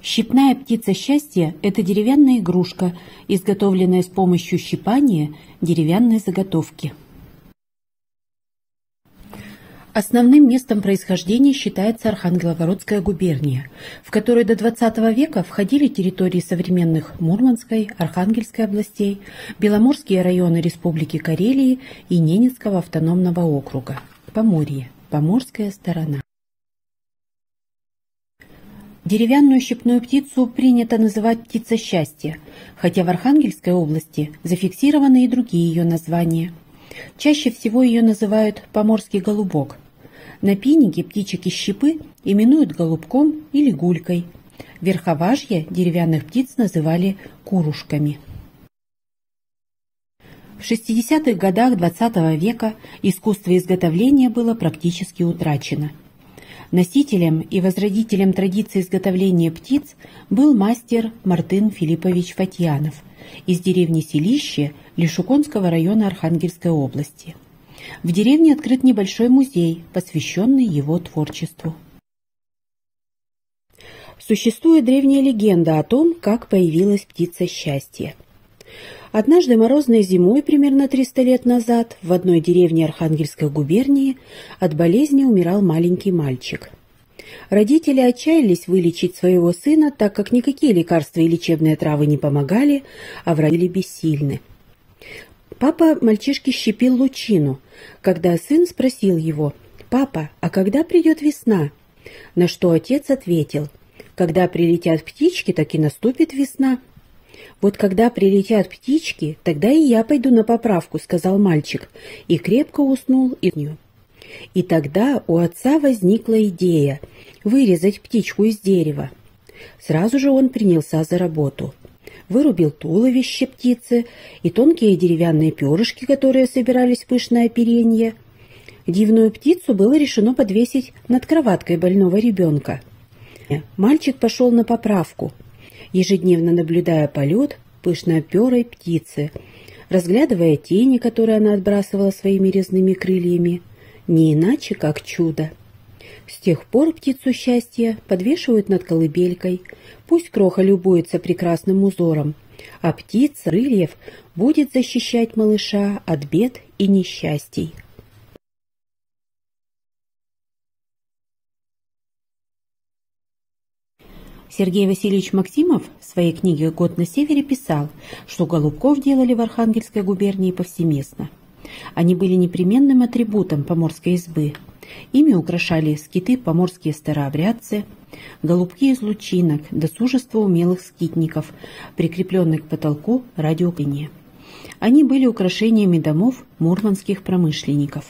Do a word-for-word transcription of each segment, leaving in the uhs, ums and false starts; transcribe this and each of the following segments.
Щипная птица счастья – это деревянная игрушка, изготовленная с помощью щипания деревянной заготовки. Основным местом происхождения считается Архангелогородская губерния, в которой до двадцатого века входили территории современных Мурманской, Архангельской областей, Беломорские районы Республики Карелии и Ненецкого автономного округа, Поморье, Поморская сторона. Деревянную щипную птицу принято называть птица счастья, хотя в Архангельской области зафиксированы и другие ее названия. Чаще всего ее называют поморский голубок. На пенике птичек из щепы именуют голубком или гулькой. Верховажье деревянных птиц называли курушками. В шестидесятых годах двадцатого века искусство изготовления было практически утрачено. Носителем и возродителем традиции изготовления птиц был мастер Мартын Филиппович Фатьянов из деревни Селище Лишуконского района Архангельской области. В деревне открыт небольшой музей, посвященный его творчеству. Существует древняя легенда о том, как появилась птица счастья. Однажды морозной зимой, примерно триста лет назад, в одной деревне Архангельской губернии от болезни умирал маленький мальчик. Родители отчаялись вылечить своего сына, так как никакие лекарства и лечебные травы не помогали, а врачи были бессильны. Папа мальчишке щипил лучину, когда сын спросил его: «Папа, а когда придет весна?» На что отец ответил: «Когда прилетят птички, так и наступит весна». «Вот когда прилетят птички, тогда и я пойду на поправку», — сказал мальчик, и крепко уснул. И тогда у отца возникла идея вырезать птичку из дерева. Сразу же он принялся за работу. Вырубил туловище птицы и тонкие деревянные перышки, которые собирались в пышное оперенье. Дивную птицу было решено подвесить над кроваткой больного ребенка. Мальчик пошел на поправку, ежедневно наблюдая полет пышноперой птицы, разглядывая тени, которые она отбрасывала своими резными крыльями, не иначе, как чудо. С тех пор птицу счастья подвешивают над колыбелькой, пусть кроха любуется прекрасным узором, а птица крыльев будет защищать малыша от бед и несчастий. Сергей Васильевич Максимов в своей книге «Год на севере» писал, что голубков делали в Архангельской губернии повсеместно. Они были непременным атрибутом поморской избы. Ими украшали скиты поморские старообрядцы, голубки из лучинок, досужество умелых скитников, прикрепленных к потолку радиопыни. Они были украшениями домов мурманских промышленников.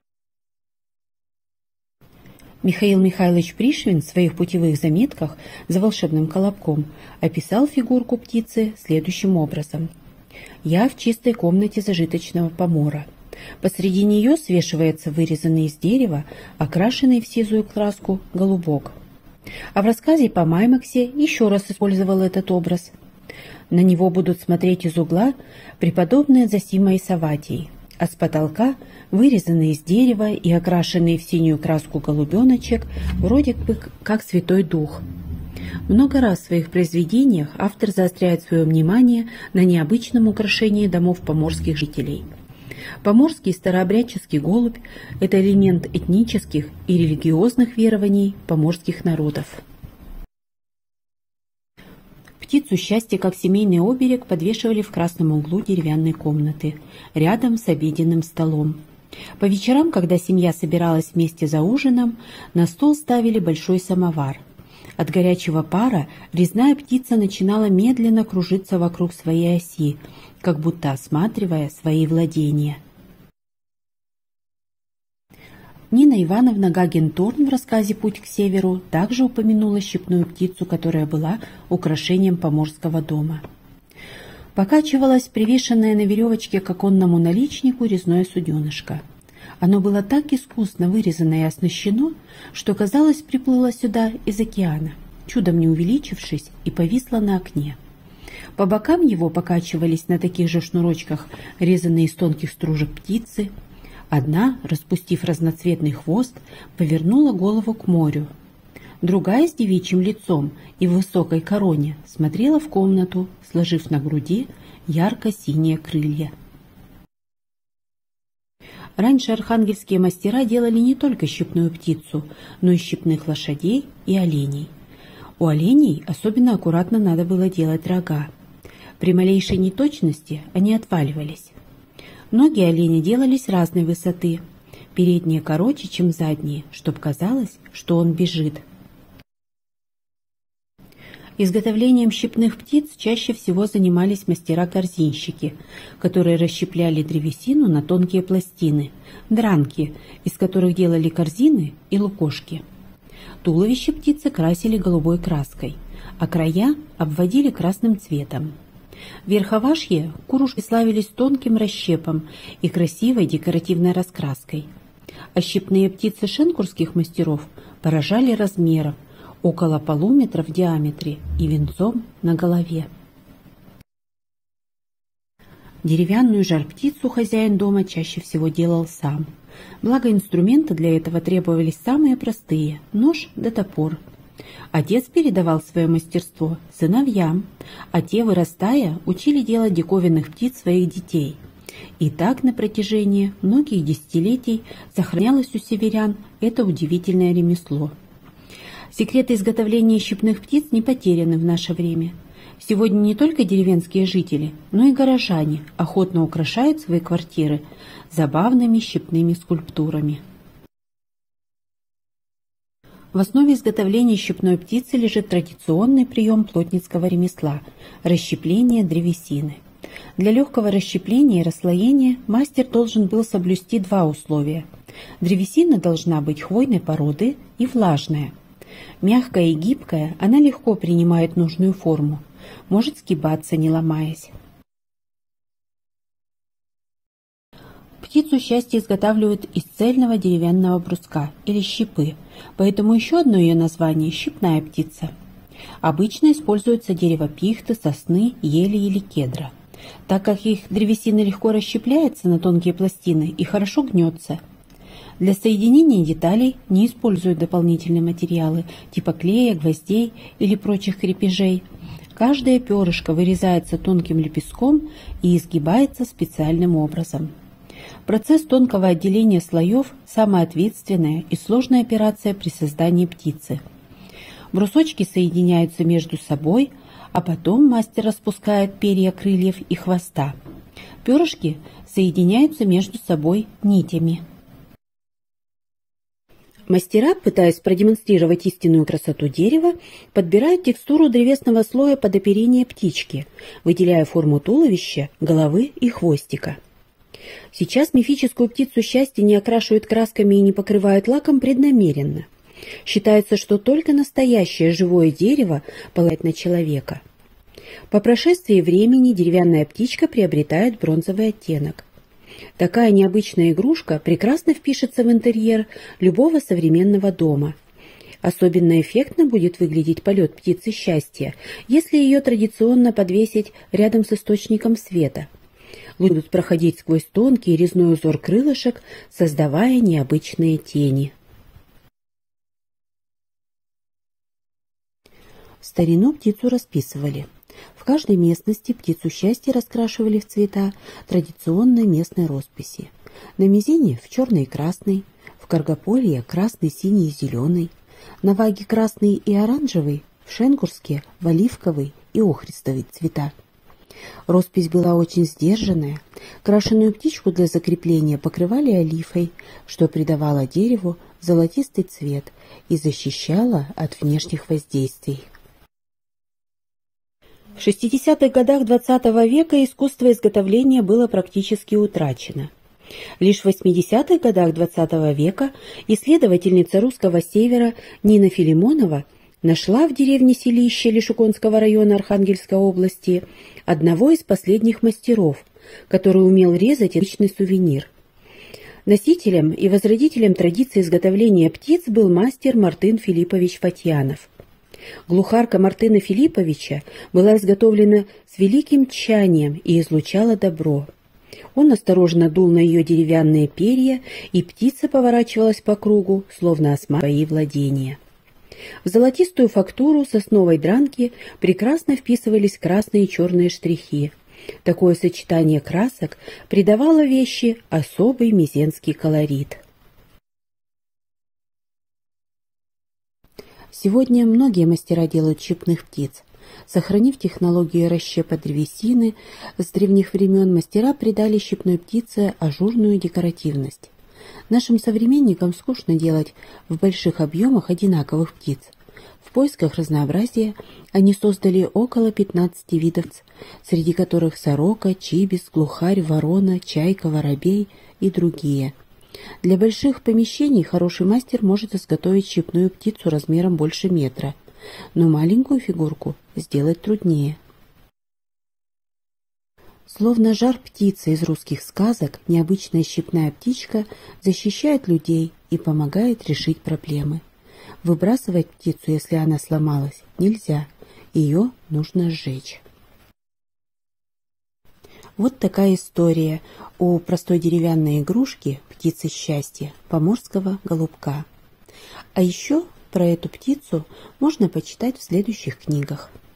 Михаил Михайлович Пришвин в своих путевых заметках «За волшебным колобком» описал фигурку птицы следующим образом. «Я в чистой комнате зажиточного помора. Посреди нее свешивается вырезанный из дерева, окрашенный в сизую краску голубок». А в рассказе по Маймаксе еще раз использовал этот образ. На него будут смотреть из угла преподобные Зосима и Савватий, а с потолка вырезанный из дерева и окрашенный в синюю краску голубеночек, вроде бы как Святой Дух. Много раз в своих произведениях автор заостряет свое внимание на необычном украшении домов поморских жителей. Поморский старообрядческий голубь – это элемент этнических и религиозных верований поморских народов. Птицу счастья, как семейный оберег, подвешивали в красном углу деревянной комнаты, рядом с обеденным столом. По вечерам, когда семья собиралась вместе за ужином, на стол ставили большой самовар. От горячего пара резная птица начинала медленно кружиться вокруг своей оси, как будто осматривая свои владения. Нина Ивановна Гагенторн в рассказе «Путь к северу» также упомянула щипную птицу, которая была украшением поморского дома. Покачивалось привешенное на веревочке к оконному наличнику резное суденышко. Оно было так искусно вырезано и оснащено, что, казалось, приплыло сюда из океана, чудом не увеличившись, и повисло на окне. По бокам его покачивались на таких же шнурочках резанные из тонких стружек птицы. Одна, распустив разноцветный хвост, повернула голову к морю. Другая с девичьим лицом и в высокой короне смотрела в комнату, сложив на груди ярко-синие крылья. Раньше архангельские мастера делали не только щипную птицу, но и щипных лошадей и оленей. У оленей особенно аккуратно надо было делать рога. При малейшей неточности они отваливались. Ноги оленя делались разной высоты, передние короче, чем задние, чтоб казалось, что он бежит. Изготовлением щипных птиц чаще всего занимались мастера-корзинщики, которые расщепляли древесину на тонкие пластины, дранки, из которых делали корзины и лукошки. Туловище птицы красили голубой краской, а края обводили красным цветом. Верховашье курушки славились тонким расщепом и красивой декоративной раскраской, а щипные птицы шенкурских мастеров поражали размером, около полуметра в диаметре и венцом на голове. Деревянную жар-птицу хозяин дома чаще всего делал сам. Благо инструменты для этого требовались самые простые – нож да топор. Отец передавал свое мастерство сыновьям, а те, вырастая, учили делать диковинных птиц своих детей. И так на протяжении многих десятилетий сохранялось у северян это удивительное ремесло. Секреты изготовления щипных птиц не потеряны в наше время. Сегодня не только деревенские жители, но и горожане охотно украшают свои квартиры забавными щипными скульптурами. В основе изготовления щипной птицы лежит традиционный прием плотницкого ремесла – расщепление древесины. Для легкого расщепления и расслоения мастер должен был соблюсти два условия. Древесина должна быть хвойной породы и влажная. Мягкая и гибкая, она легко принимает нужную форму, может сгибаться, не ломаясь. Птицу счастья изготавливают из цельного деревянного бруска или щипы, поэтому еще одно ее название – щипная птица. Обычно используется дерево пихты, сосны, ели или кедра. Так как их древесина легко расщепляется на тонкие пластины и хорошо гнется. Для соединения деталей не используют дополнительные материалы типа клея, гвоздей или прочих крепежей. Каждое перышко вырезается тонким лепестком и изгибается специальным образом. Процесс тонкого отделения слоев – самая ответственная и сложная операция при создании птицы. Брусочки соединяются между собой, а потом мастер распускает перья крыльев и хвоста. Перышки соединяются между собой нитями. Мастера, пытаясь продемонстрировать истинную красоту дерева, подбирают текстуру древесного слоя под оперение птички, выделяя форму туловища, головы и хвостика. Сейчас мифическую птицу счастья не окрашивают красками и не покрывают лаком преднамеренно. Считается, что только настоящее живое дерево пылает на человека. По прошествии времени деревянная птичка приобретает бронзовый оттенок. Такая необычная игрушка прекрасно впишется в интерьер любого современного дома. Особенно эффектно будет выглядеть полет птицы счастья, если ее традиционно подвесить рядом с источником света. Лучи будут проходить сквозь тонкий резной узор крылышек, создавая необычные тени. В старину птицу расписывали. В каждой местности птицу счастья раскрашивали в цвета традиционной местной росписи. На Мизине в черный и красный, в Каргополье красный, синий и зеленый, на Ваге красный и оранжевый, в Шенгурске в оливковый и охристовый цвета. Роспись была очень сдержанная. Крашеную птичку для закрепления покрывали олифой, что придавало дереву золотистый цвет и защищало от внешних воздействий. В шестидесятых годах двадцатого века искусство изготовления было практически утрачено. Лишь в восьмидесятых годах двадцатого века исследовательница русского севера Нина Филимонова нашла в деревне Селище Лишуконского района Архангельской области одного из последних мастеров, который умел резать обычный сувенир. Носителем и возродителем традиции изготовления птиц был мастер Мартын Филиппович Фатьянов. Глухарка Мартына Филипповича была изготовлена с великим тщанием и излучала добро. Он осторожно дул на ее деревянные перья, и птица поворачивалась по кругу, словно осматривая свои владения. В золотистую фактуру сосновой дранки прекрасно вписывались красные и черные штрихи. Такое сочетание красок придавало вещи особый мезенский колорит. Сегодня многие мастера делают щипных птиц. Сохранив технологию расщепа древесины, с древних времен мастера придали щипной птице ажурную декоративность. Нашим современникам скучно делать в больших объемах одинаковых птиц. В поисках разнообразия они создали около пятнадцати видов, среди которых сорока, чибис, глухарь, ворона, чайка, воробей и другие. Для больших помещений хороший мастер может изготовить щипную птицу размером больше метра, но маленькую фигурку сделать труднее. Словно жар птицы из русских сказок, необычная щипная птичка защищает людей и помогает решить проблемы. Выбрасывать птицу, если она сломалась, нельзя, ее нужно сжечь. Вот такая история о простой деревянной игрушке птицы счастья, поморского голубка. А еще про эту птицу можно почитать в следующих книгах.